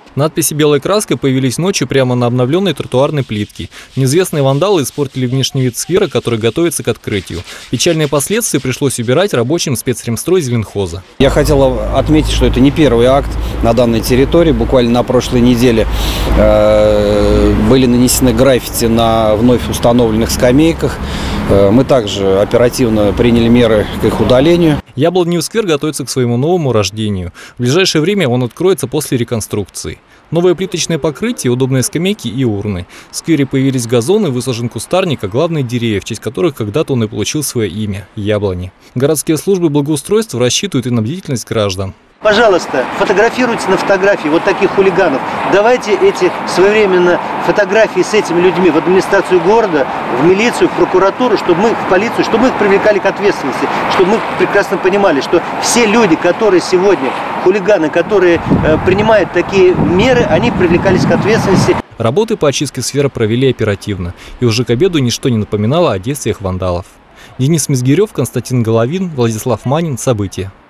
Надписи белой краской появились ночью прямо на обновленной тротуарной плитке. Неизвестные вандалы испортили внешний вид сквера, который готовится к открытию. Печальные последствия пришлось убирать рабочим спецремстрой Зеленхоза. Я хотел отметить, что это не первый акт на данной территории. Буквально на прошлой неделе были нанесены граффити на вновь установленных скамейках. Мы также оперативно приняли меры к их удалению. Яблоневый сквер готовится к своему новому рождению. В ближайшее время он откроется после реконструкции. Новое плиточное покрытие, удобные скамейки и урны. В сквере появились газоны, высажен кустарник, а главные деревья, в честь которых когда-то он и получил свое имя – яблони. Городские службы благоустройства рассчитывают и на бдительность граждан. Пожалуйста, фотографируйте на фотографии вот таких хулиганов. Давайте эти своевременно фотографии с этими людьми в администрацию города, в милицию, в прокуратуру, чтобы мы, в полицию, чтобы мы их привлекали к ответственности, чтобы мы прекрасно понимали, что все люди, которые сегодня, хулиганы, которые принимают такие меры, они привлекались к ответственности. Работы по очистке сквера провели оперативно, и уже к обеду ничто не напоминало о действиях вандалов. Денис Мизгирев, Константин Головин, Владислав Манин. События.